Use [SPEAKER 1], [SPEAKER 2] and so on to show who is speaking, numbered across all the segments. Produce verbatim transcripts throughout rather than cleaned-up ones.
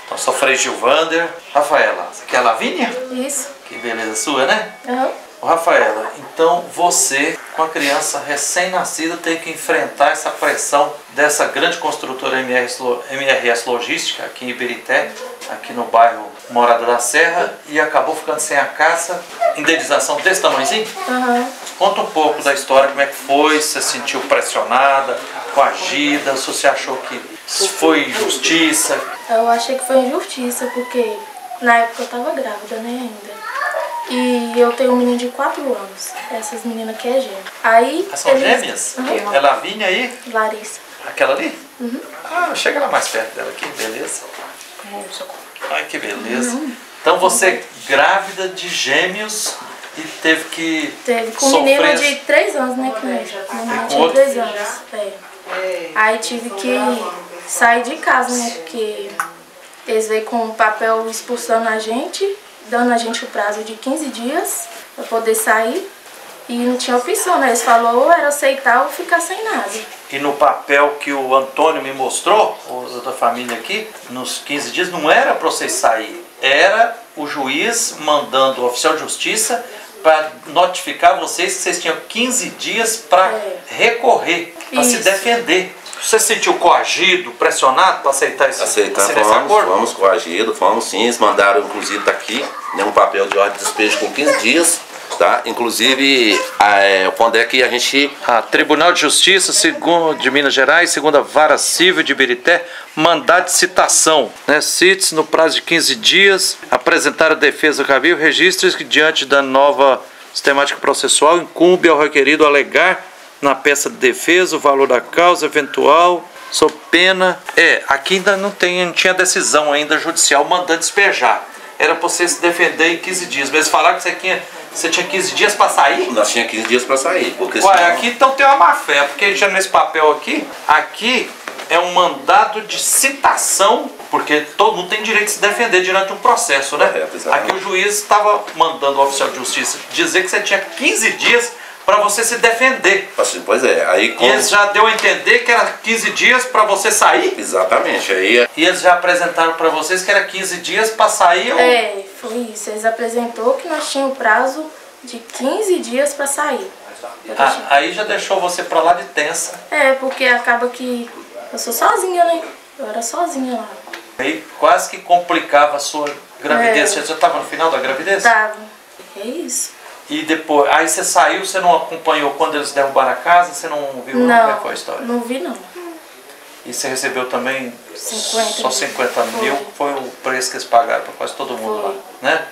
[SPEAKER 1] Então, sou Frei Gilvander. Rafaela, você quer a Lavínia?
[SPEAKER 2] Isso.
[SPEAKER 1] Que beleza sua, né?
[SPEAKER 2] Uhum.
[SPEAKER 1] Rafaela, então você, com a criança recém-nascida, tem que enfrentar essa pressão dessa grande construtora M R S Logística, aqui em Ibirité, aqui no bairro Morada da Serra, e acabou ficando sem a casa. Indenização desse tamanhozinho?
[SPEAKER 2] Uhum.
[SPEAKER 1] Conta um pouco da história, como é que foi, você se sentiu pressionada, coagida, se você achou que foi injustiça?
[SPEAKER 2] Eu achei que foi injustiça, porque na época eu tava grávida, né, ainda. E eu tenho um menino de quatro anos. Essas meninas aqui é gêmea. Aí.
[SPEAKER 1] Ah, são
[SPEAKER 2] eles...
[SPEAKER 1] gêmeas?
[SPEAKER 2] Uhum.
[SPEAKER 1] É Lavínia aí?
[SPEAKER 2] Larissa.
[SPEAKER 1] Aquela ali?
[SPEAKER 2] Uhum.
[SPEAKER 1] Ah, chega lá mais perto dela aqui, beleza. Ai, que beleza. Uhum. Então você grávida de gêmeos e teve que.
[SPEAKER 2] Teve com
[SPEAKER 1] sofrer...
[SPEAKER 2] menina de três anos, né? Que menina tinha
[SPEAKER 1] outro...
[SPEAKER 2] três anos. É. Aí tive que sair de casa, né? Porque eles veio com o papel expulsando a gente, dando a gente o prazo de quinze dias para poder sair, e não tinha opção, né? Eles falaram ou era aceitar ou ficar sem nada.
[SPEAKER 1] E no papel que o Antônio me mostrou, o da família aqui, nos quinze dias, não era para vocês sair, era o juiz mandando o oficial de justiça para notificar vocês que vocês tinham quinze dias para é. recorrer, para se defender. Você se sentiu coagido, pressionado para aceitar esse,
[SPEAKER 3] aceitar,
[SPEAKER 1] esse
[SPEAKER 3] fomos,
[SPEAKER 1] acordo?
[SPEAKER 3] Fomos coagidos, fomos sim, eles mandaram inclusive daqui, né, um papel de ordem de despejo com quinze dias, tá? Inclusive, é, quando é que a gente...
[SPEAKER 1] Ah, Tribunal de Justiça segundo, de Minas Gerais, segunda Vara Civil de Ibirité, mandado de citação, né? C I T S no prazo de quinze dias, apresentar a defesa cabível, registros que diante da nova sistemática processual incumbe ao requerido alegar na peça de defesa o valor da causa eventual, sob pena. É, aqui ainda não, tem, não tinha decisão ainda judicial mandando despejar. Era para você se defender em quinze dias. Mas eles falaram que você tinha, você tinha quinze dias para sair?
[SPEAKER 3] Nós tínhamos quinze dias para sair. Porque
[SPEAKER 1] Ué,
[SPEAKER 3] senão...
[SPEAKER 1] aqui então tem uma má fé, porque já nesse papel aqui, aqui é um mandado de citação, porque todo mundo tem direito de se defender diante de um processo, né?
[SPEAKER 3] Correto,
[SPEAKER 1] aqui o juiz estava mandando o oficial de justiça dizer que você tinha quinze dias para você se defender.
[SPEAKER 3] Pois é, aí como...
[SPEAKER 1] E eles já deu a entender que era quinze dias para você sair?
[SPEAKER 3] Exatamente, aí...
[SPEAKER 1] E eles já apresentaram para vocês que era quinze dias para sair? Ou...
[SPEAKER 2] É, foi isso. Eles apresentou que nós tínhamos o prazo de quinze dias para sair.
[SPEAKER 1] Ah, aí já deixou você para lá de tensa.
[SPEAKER 2] É, porque acaba que eu sou sozinha, né? Eu era sozinha lá.
[SPEAKER 1] Aí quase que complicava a sua gravidez.
[SPEAKER 2] É.
[SPEAKER 1] Você já estava no final da gravidez?
[SPEAKER 2] Tava. É isso.
[SPEAKER 1] E depois, aí você saiu, você não acompanhou quando eles derrubaram a casa? Você não viu
[SPEAKER 2] não,
[SPEAKER 1] como é que foi a história?
[SPEAKER 2] Não vi não.
[SPEAKER 1] E você recebeu também
[SPEAKER 2] cinquenta
[SPEAKER 1] só cinquenta mil, foi. foi o preço que eles pagaram para quase todo mundo foi. lá, né?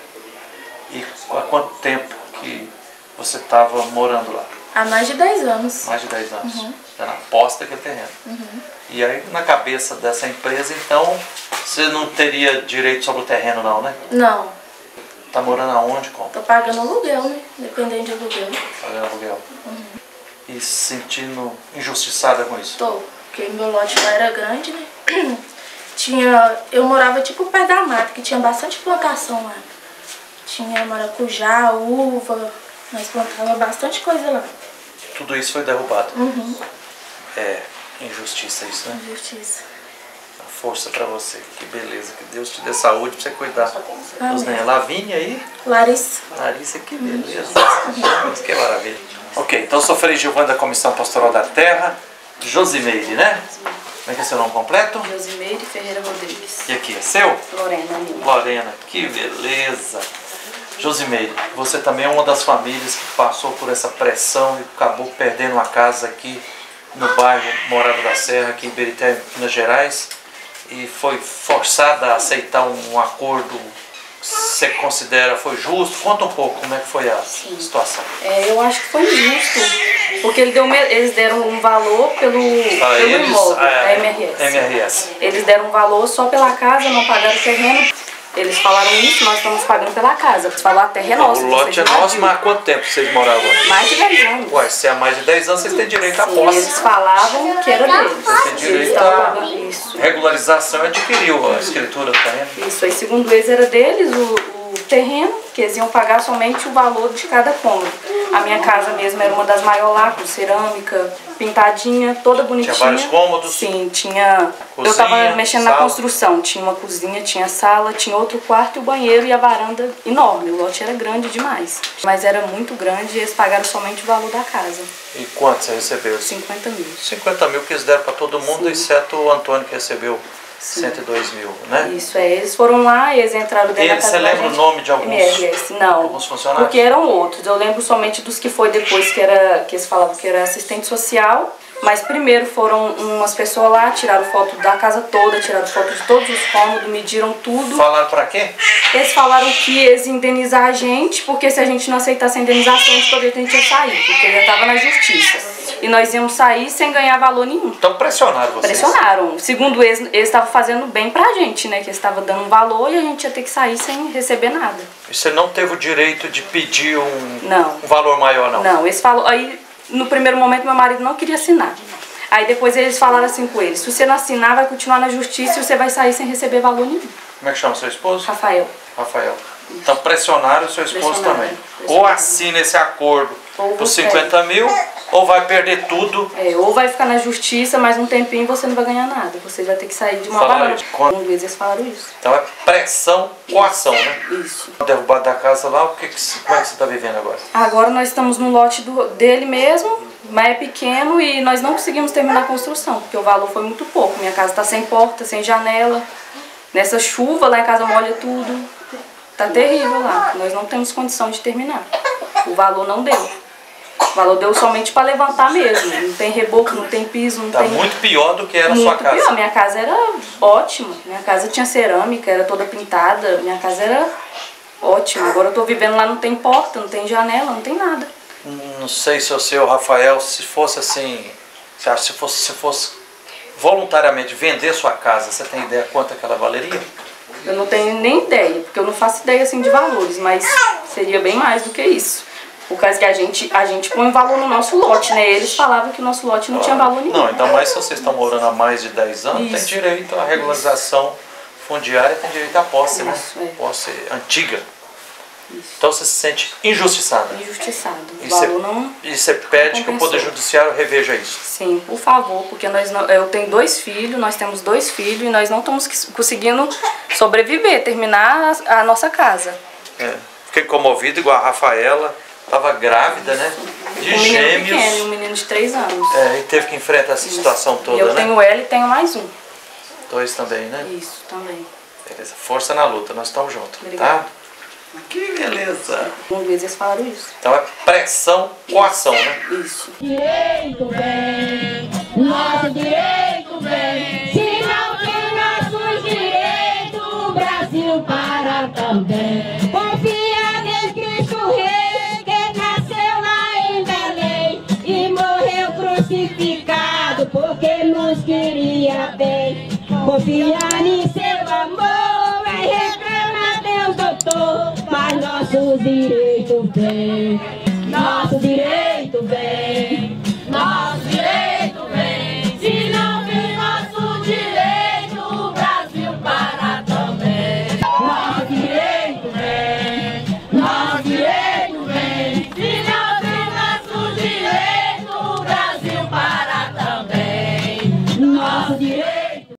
[SPEAKER 1] E há quanto tempo que você estava morando lá?
[SPEAKER 2] Há mais de dez anos.
[SPEAKER 1] Mais de dez anos.
[SPEAKER 2] Uhum.
[SPEAKER 1] Já na posta daquele terreno.
[SPEAKER 2] Uhum.
[SPEAKER 1] E aí na cabeça dessa empresa, então, você não teria direito sobre o terreno não, né?
[SPEAKER 2] Não.
[SPEAKER 1] Tá morando aonde, como?
[SPEAKER 2] Tô pagando aluguel, né? Dependendo de aluguel.
[SPEAKER 1] Pagando aluguel.
[SPEAKER 2] Uhum.
[SPEAKER 1] E se sentindo injustiçada com isso?
[SPEAKER 2] Tô, porque meu lote lá era grande, né? Tinha, eu morava tipo perto da mata, que tinha bastante plantação lá. Tinha maracujá, uva, nós plantávamos bastante coisa lá.
[SPEAKER 1] Tudo isso foi derrubado?
[SPEAKER 2] Uhum.
[SPEAKER 1] É, injustiça isso, né?
[SPEAKER 2] Injustiça.
[SPEAKER 1] Força pra você, que beleza, que Deus te dê saúde pra você cuidar.
[SPEAKER 2] Amém.
[SPEAKER 1] Lavínia aí?
[SPEAKER 2] Larissa.
[SPEAKER 1] Larissa, que beleza. Que maravilha. Ok, então sou Frei Gilvander da Comissão Pastoral da Terra. Josimeire, né? Como é que é seu nome completo?
[SPEAKER 4] Josimeire Ferreira Rodrigues.
[SPEAKER 1] E aqui, é seu?
[SPEAKER 4] Lorena Lima.
[SPEAKER 1] Lorena, que beleza. Josimeire, você também é uma das famílias que passou por essa pressão e acabou perdendo uma casa aqui no bairro Morada da Serra, aqui em Ibirité, Minas Gerais. E foi forçada a aceitar um acordo que você considera foi justo? Conta um pouco como é que foi a Sim. situação.
[SPEAKER 4] É, eu acho que foi injusto, porque ele deu, eles deram um valor pelo,
[SPEAKER 1] ah,
[SPEAKER 4] pelo
[SPEAKER 1] eles,
[SPEAKER 4] imóvel,
[SPEAKER 1] a,
[SPEAKER 4] a M R S.
[SPEAKER 1] M R S.
[SPEAKER 4] Eles deram um valor só pela casa, não pagaram o terreno. Eles falaram isso, nós estamos pagando pela casa. Eles falaram, a terra é nossa.
[SPEAKER 1] O lote é nosso, mas há quanto tempo vocês moravam aqui?
[SPEAKER 4] Mais de dez anos.
[SPEAKER 1] Ué, se há mais de dez anos, vocês têm direito
[SPEAKER 4] Sim,
[SPEAKER 1] à posse.
[SPEAKER 4] Eles falavam que era deles.
[SPEAKER 1] Vocês têm direito à regularização e adquiriu a escritura do terreno.
[SPEAKER 4] Isso aí, segundo eles, era deles, o, o terreno, que eles iam pagar somente o valor de cada cômodo. A minha casa mesmo era uma das maiores lá, com cerâmica, pintadinha, toda bonitinha.
[SPEAKER 1] Tinha vários cômodos?
[SPEAKER 4] Sim, tinha...
[SPEAKER 1] Cozinha,
[SPEAKER 4] eu tava mexendo
[SPEAKER 1] sala.
[SPEAKER 4] na construção, tinha uma cozinha, tinha sala, tinha outro quarto e o banheiro e a varanda enorme. O lote era grande demais, mas era muito grande e eles pagaram somente o valor da casa.
[SPEAKER 1] E quanto você recebeu?
[SPEAKER 4] cinquenta mil.
[SPEAKER 1] cinquenta mil que eles deram para todo mundo,
[SPEAKER 4] Sim.
[SPEAKER 1] exceto o Antônio que recebeu
[SPEAKER 4] Sim.
[SPEAKER 1] cento e dois mil, né?
[SPEAKER 4] Isso, é. Eles foram lá, eles entraram dentro
[SPEAKER 1] Ele,
[SPEAKER 4] da casa
[SPEAKER 1] você
[SPEAKER 4] da
[SPEAKER 1] lembra
[SPEAKER 4] gente.
[SPEAKER 1] o nome de alguns,
[SPEAKER 4] M R S, não,
[SPEAKER 1] alguns funcionários?
[SPEAKER 4] porque eram outros. Eu lembro somente dos que foi depois, que, era, que eles falavam que era assistente social. Mas primeiro foram umas pessoas lá, tiraram foto da casa toda, tiraram foto de todos os cômodos, mediram tudo.
[SPEAKER 1] Falaram pra quê?
[SPEAKER 4] Eles falaram que eles iam indenizar a gente, porque se a gente não aceitasse a indenização, a gente poderia ter que sair, porque já estava na justiça. E nós íamos sair sem ganhar valor nenhum.
[SPEAKER 1] Então pressionaram vocês?
[SPEAKER 4] Pressionaram. Segundo eles, eles estavam fazendo bem pra gente, né? Que eles estavam dando um valor e a gente ia ter que sair sem receber nada.
[SPEAKER 1] E você não teve o direito de pedir um,
[SPEAKER 4] Não.
[SPEAKER 1] um valor maior, não?
[SPEAKER 4] Não, eles falaram... Aí, no primeiro momento, meu marido não queria assinar. Aí depois eles falaram assim com ele: se você não assinar, vai continuar na justiça e você vai sair sem receber valor nenhum.
[SPEAKER 1] Como é que chama seu esposo?
[SPEAKER 4] Rafael.
[SPEAKER 1] Rafael. Então pressionaram o seu esposo
[SPEAKER 4] Pressionaram,
[SPEAKER 1] também.
[SPEAKER 4] pressionaram.
[SPEAKER 1] Ou assina esse acordo
[SPEAKER 4] Ou
[SPEAKER 1] por
[SPEAKER 4] você-
[SPEAKER 1] cinquenta mil, ou vai perder tudo.
[SPEAKER 4] É, ou vai ficar na justiça, mas um tempinho você não vai ganhar nada. Você vai ter que sair de uma
[SPEAKER 1] Falaram
[SPEAKER 4] varanda.
[SPEAKER 1] isso. Quando-
[SPEAKER 4] Um vez eles falaram isso.
[SPEAKER 1] Então é pressão, coação, né?
[SPEAKER 4] Isso.
[SPEAKER 1] Derrubado da casa lá, o que que, você- como é que você está vivendo agora?
[SPEAKER 4] Agora nós estamos no lote do, dele mesmo, mas é pequeno e nós não conseguimos terminar a construção, porque o valor foi muito pouco. Minha casa está sem porta, sem janela. Nessa chuva lá em casa molha tudo. Tá terrível lá. Nós não temos condição de terminar. O valor não deu. O valor deu somente para levantar mesmo. Não tem reboco, não tem piso, não
[SPEAKER 1] Tá
[SPEAKER 4] tem...
[SPEAKER 1] muito pior do que era a
[SPEAKER 4] Muito
[SPEAKER 1] sua casa.
[SPEAKER 4] pior. Minha casa era ótima. Minha casa tinha cerâmica, era toda pintada. Minha casa era ótima. Agora eu tô vivendo lá, não tem porta, não tem janela, não tem nada.
[SPEAKER 1] Não sei se o seu Rafael, se fosse assim, você acha, se fosse, se fosse voluntariamente vender sua casa, você tem ideia quanto que ela valeria?
[SPEAKER 4] Eu não tenho nem ideia, porque eu não faço ideia assim de valores, mas seria bem mais do que isso. Por causa que a gente, a gente põe valor no nosso lote, né? Eles falavam que o nosso lote não tinha valor nenhum.
[SPEAKER 1] Não, ainda mais se vocês estão morando há mais de dez anos,
[SPEAKER 4] Isso.
[SPEAKER 1] tem direito à regularização fundiária, tem direito à posse, né?
[SPEAKER 4] Isso, é.
[SPEAKER 1] Posse antiga. Então você se sente injustiçada.
[SPEAKER 4] Injustiçado. O
[SPEAKER 1] E você,
[SPEAKER 4] valor não...
[SPEAKER 1] e você pede que o Poder Judiciário reveja isso.
[SPEAKER 4] Sim, por favor, porque nós não, eu tenho dois filhos, nós temos dois filhos e nós não estamos conseguindo sobreviver, terminar a, a nossa casa.
[SPEAKER 1] É. Fiquei comovido, igual a Rafaela, estava grávida, né? De
[SPEAKER 4] um menino
[SPEAKER 1] gêmeos.
[SPEAKER 4] pequeno e um menino de três anos.
[SPEAKER 1] É, e teve que enfrentar essa situação toda,
[SPEAKER 4] E eu
[SPEAKER 1] né?
[SPEAKER 4] tenho ela e tenho mais um.
[SPEAKER 1] Dois também, né?
[SPEAKER 4] Isso, também.
[SPEAKER 1] Beleza. Força na luta, nós estamos juntos,
[SPEAKER 4] Obrigada.
[SPEAKER 1] tá? Que beleza.
[SPEAKER 4] Um vez eles falaram isso.
[SPEAKER 1] Então é pressão, coação, né?
[SPEAKER 4] Isso.
[SPEAKER 5] Direito vem, nosso direito vem. Se não tem nossos direitos, o Brasil para também. Confia em Cristo Rei, que nasceu lá em Belém e morreu crucificado porque nos queria bem. Confia em seu amor, é reclama Deus, doutor, mas nossos direitos vem. Nosso direito